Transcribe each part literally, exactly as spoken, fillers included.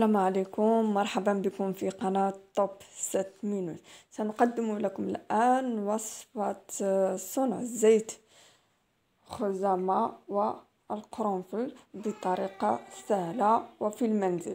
السلام عليكم، مرحبا بكم في قناة توب ست مينوت. سنقدم لكم الآن وصفة صنع زيت خزامة والقرنفل بطريقة سهلة وفي المنزل.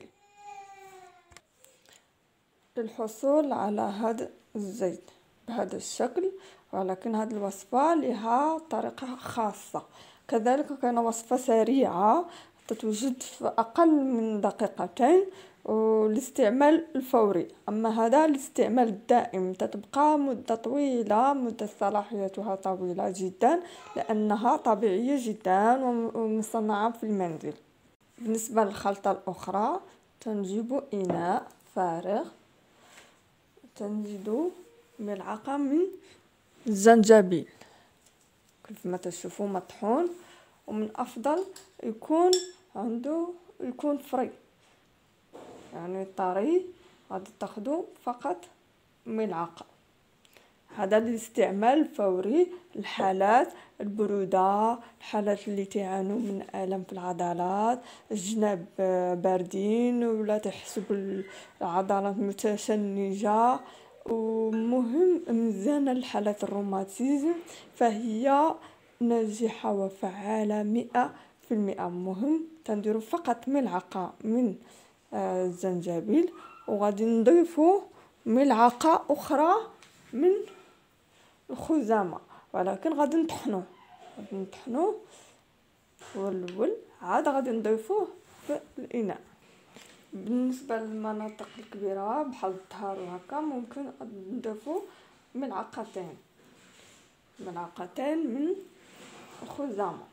للحصول على هذا الزيت بهذا الشكل، ولكن هذه الوصفة لها طريقة خاصة. كذلك كان وصفة سريعة تتوجد في أقل من دقيقتين والاستعمال الفوري، أما هذا الاستعمال الدائم تتبقى مدة طويلة، مدة صلاحيتها طويلة جدا لأنها طبيعية جدا ومصنعة في المنزل. بالنسبة للخلطة الأخرى تنجيب إناء فارغ، تنزيد ملعقة من الزنجبيل كيف ما تشوفوا مطحون، ومن أفضل يكون عنده يكون فري يعني طري. غادي تاخدو فقط ملعقة. هذا الاستعمال الفوري الحالات البرودة، الحالات اللي تعانوا من ألم في العضلات، الجناب باردين ولا تحسوا بالعضلات متشنجة، ومهم مزيانة الحالات الروماتيزم فهي ناجحة وفعالة مئة في المئة. مهم تنديروا فقط ملعقة من الزنجبيل وغادي نضيفوا ملعقة أخرى من الخزامة، ولكن غادي نطحنوه غادي نطحنوه والأول عاد غادي نضيفوه في الإناء. بالنسبة للمناطق الكبيرة بحال الظهر وهكا ممكن نضيفو ملعقتين ملعقتين من الخزامة،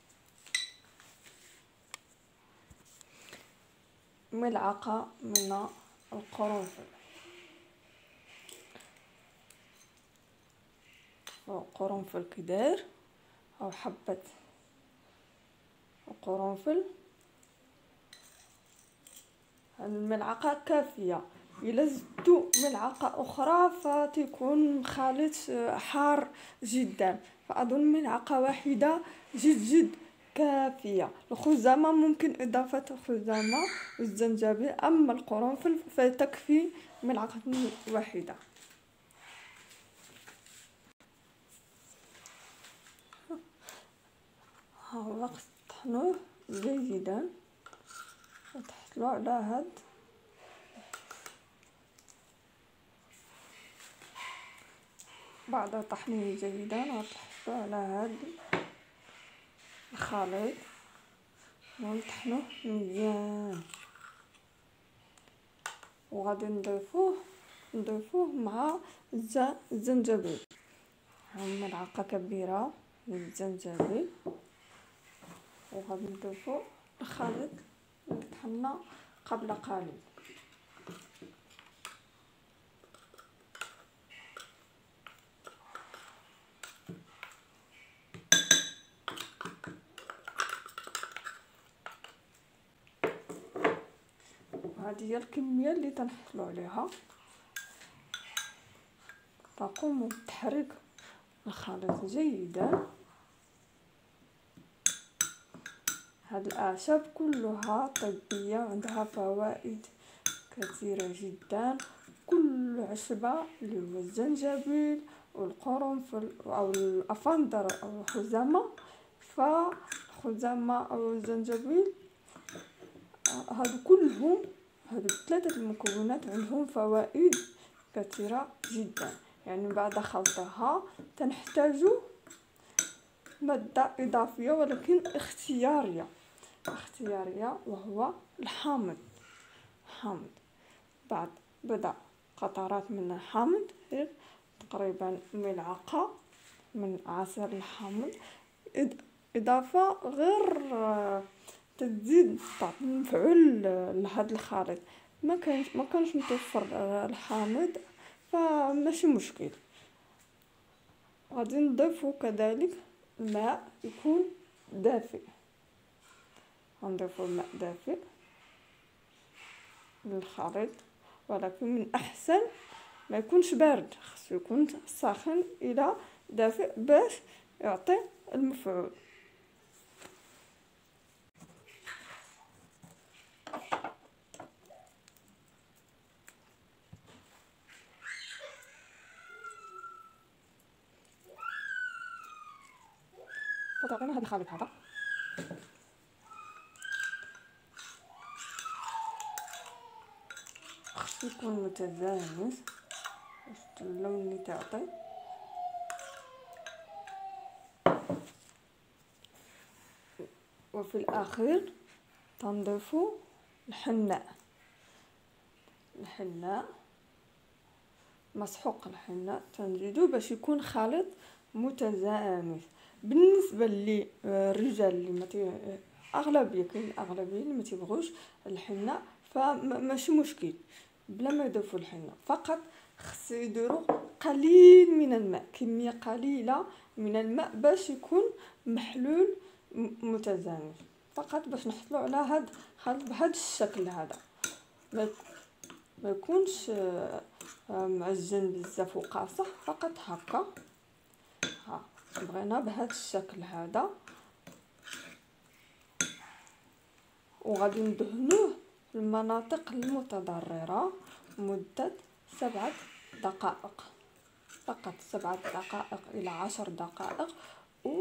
ملعقة من القرنفل قرنفل كدار أو حبة القرنفل. الملعقة كافية، إلا زدتو ملعقة أخرى فتكون خليط حار جدا، فأظن ملعقة واحدة جد جد كافية. الخزامة ممكن إضافة الخزامة والزنجبيل، أما القرنفل فتكفي ملعقة واحدة. ها طحنوه جيدا وتحصلوا على هاد بعد طحنه جيدا وتحصلوا على هاد الخليط ونطحنوه مزيان، وغادي نضيفوه نضيفوه مع الزنجبيل. ملعقة كبيرة من الزنجبيل وغادي نضيفو الخليط اللي طحنا قبل قليل. هذه هي الكمية اللي تنحصلوا عليها. تقوم بتحريك الخليط جيدا. هاد الأعشاب كلها طبية، عندها فوائد كثيرة جدا. كل عشبة اللي هو الزنجبيل والقرنفل أو الأفندر أو الخزامة، فالخزامة أو الزنجبيل هادو كلهم هادو ثلاثة المكونات عندهم فوائد كثيرة جدا. يعني بعد خلطها تنحتاجو مادة إضافية ولكن اختيارية اختيارية وهو الحامض. حامض بعد بضع قطرات من الحامض، تقريبا ملعقة من عصير الحامض، إضافة غير تزيد تعطي مفعول لهذا الخليط. ما كانش ما كانش متوفر الحامض فماشي مشكل. غادي نضيفو كذلك ماء يكون دافئ، غنضيفو ماء دافئ للخليط، ولكن من احسن ما يكونش بارد، خصو يكون ساخن الى دافئ باش يعطي المفعول. فتعطينا هذا الخليط هذا. خصو يكون متجانس باش اللون اللي تعطي. وفي الاخير تنضيفوا الحناء، الحناء مسحوق الحناء تنزيدو باش يكون خليط متجانس. بالنسبه للرجال اللي ما اغلبيه كاين اغلبيه اللي ما تيبغوش الحناء فماشي مشكل بلا ما يضيفوا الحناء، فقط خص يديروا قليل من الماء، كميه قليله من الماء باش يكون محلول متجانس، فقط باش نحصلوا على هاد خليط بهذا الشكل هذا، ما يكونش معجن بزاف وقاصح، فقط هكا. ها بغينا بهذا الشكل هذا، وغادي ندهنوه في المناطق المتضرره مده سبعة دقائق فقط، سبعة دقائق الى عشر دقائق. و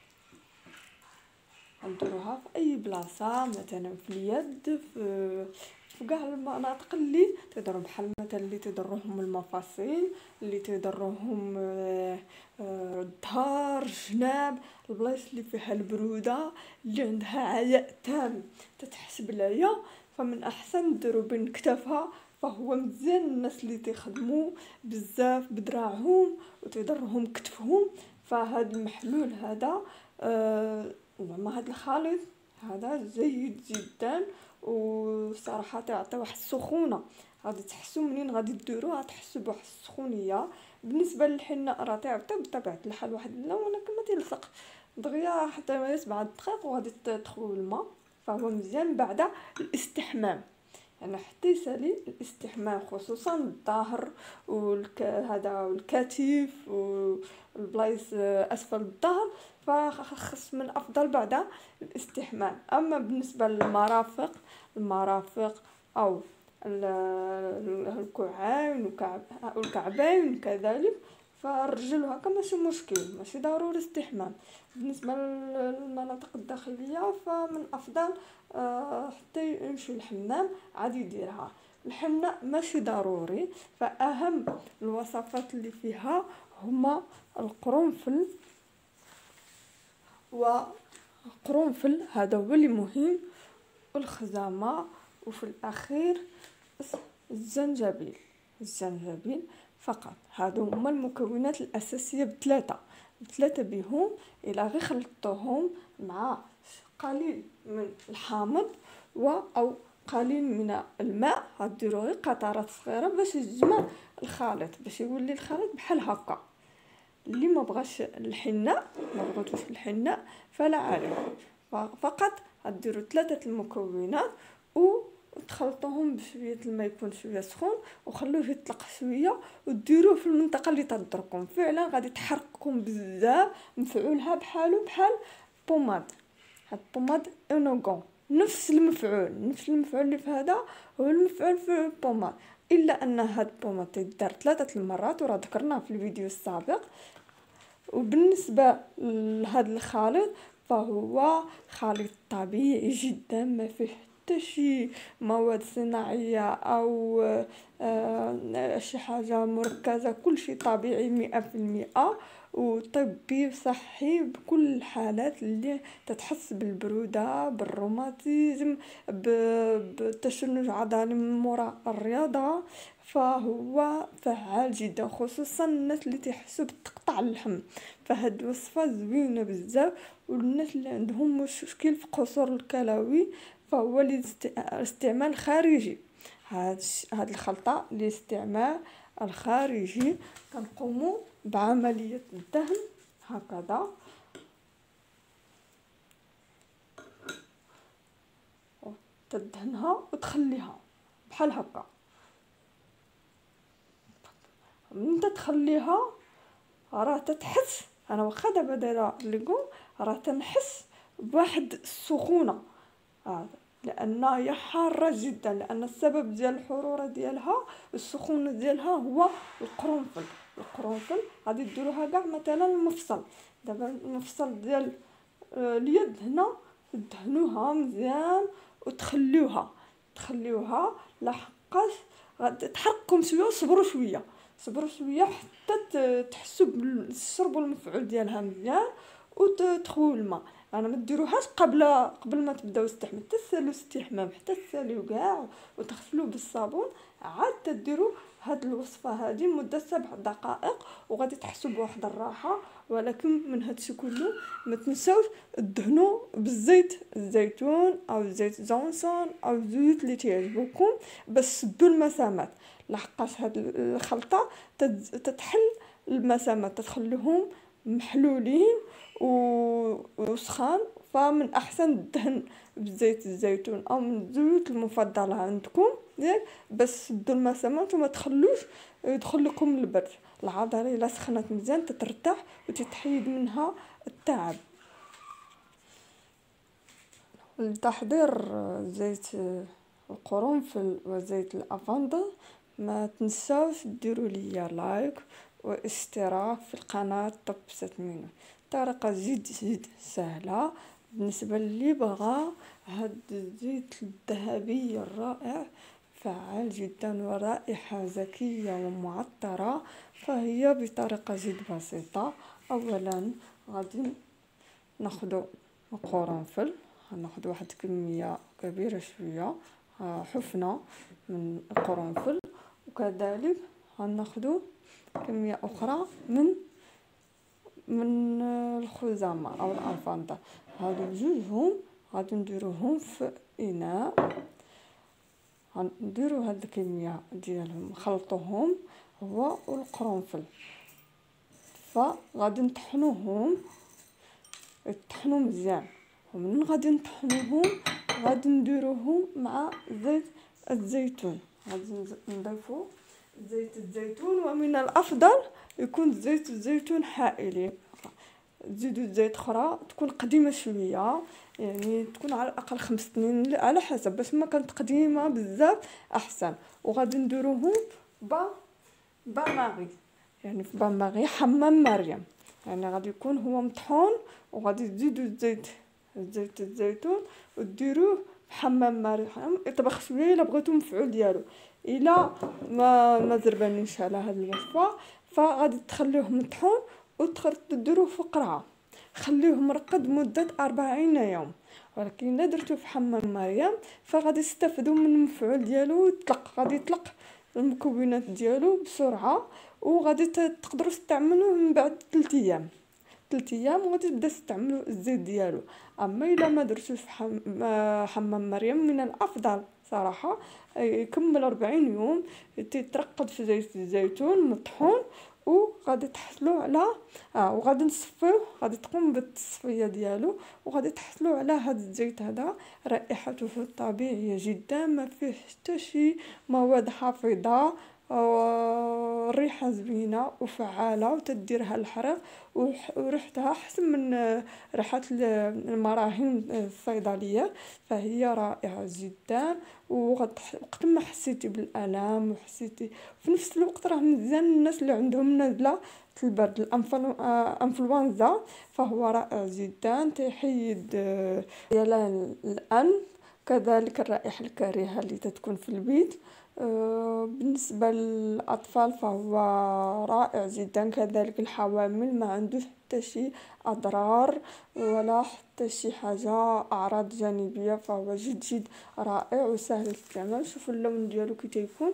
نديروها في اي بلاصه، مثلا في اليد، في في كاع المناطق اللي تضرهم، بحال مثلا اللي تضرهم المفاصل، اللي تضرهم الظهر، الجناب، البلايص اللي فيها البروده، اللي عندها عياء تام تتحس بالعيا، فمن احسن ديروا بين كتافها. فهو مزيان الناس اللي تخدموا بزاف بدراعهم وتضرهم كتفهم، فهاد المحلول هذا زعما هاد الخليط هذا جيد جدا، وصراحه تعطي واحد السخونه، غادي تحسوا منين غادي ديروه تحسوا بواحد السخونيه. بالنسبه للحناء راه تعطي بطبيعه الحال واحد اللون، ولكن ما تلصق دغيا حتى ما سبعة دقائق وغادي تدخلوا الماء، فهو مزيان بعد الاستحمام، يعني حتى يسالي الاستحمام، خصوصا الظهر والك هذا والكتف والبلايص اسفل الظهر، فخص من افضل بعد الاستحمام. اما بالنسبه للمرافق المرافق او الكوعين والكعبين كذلك، فالرجل هكا ماشي مشكل، ماشي ضروري استحمام. بالنسبه للمناطق الداخليه فمن افضل أه حتى يمشي الحمام عادي يديرها. الحناء ماشي ضروري، فاهم الوصفات اللي فيها هما القرنفل، وقرنفل هذا هو اللي مهم، والخزامه، وفي الاخير الزنجبيل الزنجبيل فقط. هادو هما المكونات الاساسيه بثلاثه بثلاثه بهم، الى غير خلطوهم مع قليل من الحامض و او قليل من الماء، غديروا غير قطرات صغيره باش يجمع الخليط، باش يولي الخليط بحال هكا. اللي ما بغاش الحناء ما بغيتوش الحناء فلا عليه، فقط غديروا ثلاثه المكونات وتخلطوهم بشويه الماء يكون شويه سخون، وخلوه يطلق شويه، وديروه في المنطقه اللي تضركم. فعلا غادي تحرقكم بزاف، مفعولها بحالو بحال بوماد، هاد بوماد انوغون نفس المفعول نفس المفعول اللي في هذا هو المفعول في البوماد، الا ان هاد البوماد تدار ثلاثه المرات وراه ذكرناه في الفيديو السابق. وبالنسبه لهذا الخليط فهو خليط طبيعي جدا، ما فيه حتى شي مواد صناعيه او آه شي حاجه مركزه، كل شيء طبيعي مئة في المئة، وطبي وصحي بكل الحالات اللي تتحس بالبروده، بالروماتيزم، بالتشنج عضلي من موراء الرياضه، فهو فعال جدا، خصوصا الناس اللي تحسوا بتقطع اللحم. فهاد الوصفه زوينه بزاف، والناس اللي عندهم مشكل في قصور الكلوي فهو الاستعمال الخارجي. هاد هاد الخلطه الاستعمال الخارجي، كنقوموا بعمليه الدهن هكذا، تدهنها وتخليها بحال هكا. من تخليها راه تتحس، انا واخا دابا دايره ليكم راه تنحس بواحد السخونه هذا، لان هي حاره جدا، لان السبب ديال الحروره ديالها السخونه ديالها هو القرنفل. القرنفل غادي ديروها كاع مثلا المفصل، دابا المفصل ديال اليد هنا تدهنوها مزيان وتخليوها تخليوها لحقاش غادي تحرقكم شويه، صبروا شويه صبروا شويه حتى تحسوا بالشرب والمفعول ديالها مزيان وتخويو الماء. انا ما ديروهاش قبل قبل ما تبداو الاستحمام، حتى تسالوا استحمام حتى تساليو كاع وتغسلوه بالصابون، عاد تديروا هاد الوصفه هذه مده سبع دقائق وغادي تحسوا بواحد الراحه. ولكن من هادشي كله ما تنساوش تدهنوا بالزيت الزيتون او زيت جونسون او الزيوت اللي تعجبكم باش تسدوا المسامات، لحقاش هاد الخلطه تتحل المسامات، تخليهم محلولين وسخان. فمن احسن الدهن بزيت الزيتون او من الزيوت المفضله عندكم ياك باش تسدوا المسامات وما تخلوش يدخل لكم البرد. العضله الا سخنت مزيان تترتاح وتتحيد منها التعب. لتحضير زيت القرنفل وزيت الافندق ما تنساوش ديروا لي لايك واشتراك في القناه توب ست مينوت. طريقه جد جد سهله بالنسبه اللي بغى هاد الزيت الذهبي الرائع، فعال جدا ورائحه زكيه ومعطره. فهي بطريقه جد بسيطه. اولا غادي ناخذ القرنفل، غناخذ واحد كميه كبيره شويه حفنه من القرنفل، وكذلك غناخذ كميه اخرى من من الخزامه او الافاندا. هادو جوجهم غادي نديروهم في اناء، غنديروا هاد الكميه ديالهم نخلطوهم هو والقرنفل، فغادي نطحنوهم يطحنوا مزيان. ومن غادي نطحنوهم غادي نديروهم مع زيت الزيتون، غادي نضيفوا زيت الزيتون، ومن الافضل يكون زيت الزيتون حائلي. تزيدوا زيت اخرى تكون قديمه شويه، يعني تكون على الاقل خمس سنين على حسب، باش ما كانت قديمه بزاف احسن. وغادي نديروهم با باماغي، يعني في باماغي حمام مريم، يعني غادي يكون هو مطحون وغادي تزيدوا الزيت زيت الزيتون وديروه حمام مريم يطبخ شويه الا بغيتو مفعول ديالو. الا ما ما زربانيش على هذه الوصفه فغادي تخليوه مطحون وتديروه في قرعه، خليوه مرقد مده أربعين يوم. ولكن الا درتو في حمام مريم فغادي تستافدوا من المفعول ديالو، يطلق غادي يطلق المكونات ديالو بسرعه، وغادي تقدروا تستعملوه من بعد ثلاثة ايام ثلاثة ايام وغادي تبدا تستعملوا الزيت ديالو. اما الا ما درتوش في حمام مريم من الافضل صراحه يكمل أربعين يوم تيترقد في زيت الزيتون مطحون، وغادي تحصلوا على اه وغادي نصفيوه، غادي تقوم بالتصفيه ديالو وغادي تحصلوا على هذا الزيت هذا رائحته طبيعيه جدا، ما فيه حتى شي مواد حافظه، الريحه زوينه وفعاله وتديرها الحرق وريحتها احسن من ريحه المراهم الصيدليه. فهي رائعه جدا، وقت ما حسيتي بالالام وحسيتي في نفس الوقت راه مزيان الناس اللي عندهم نزله البرد الانفلونزا فهو رائع جدا، تيحيد ديال الانف، كذلك الرائحه الكريهه اللي تتكون في البيت. بالنسبه للاطفال فهو رائع جدا، كذلك الحوامل ما عندوش حتى شي اضرار ولا حتى شي حاجه اعراض جانبيه، فهو جد جد رائع وسهل الاستعمال. شوفوا اللون ديالو كي تيكون،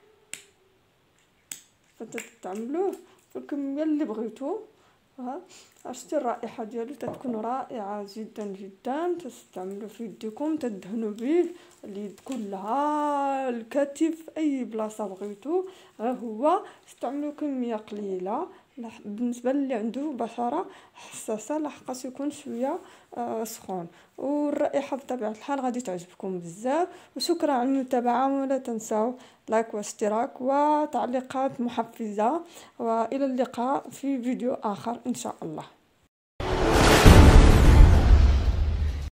فتتعملوه في الكميه اللي بغيتو. ها شتي الرائحه ديالو تتكون رائعه جدا جدا، تستعملوا في يديكم تدهنوا به اليد كلها، الكتف، اي بلاصه بغيتو. غير هو استعملوا كميه قليله بالنسبه للي عنده بشره حساسه لحقاش يكون شويه آه سخون، والرائحه بطبيعه الحال غادي تعجبكم بزاف. وشكرا على المتابعه، ولا تنسوا لايك واشتراك وتعليقات محفزه، والى اللقاء في فيديو اخر ان شاء الله.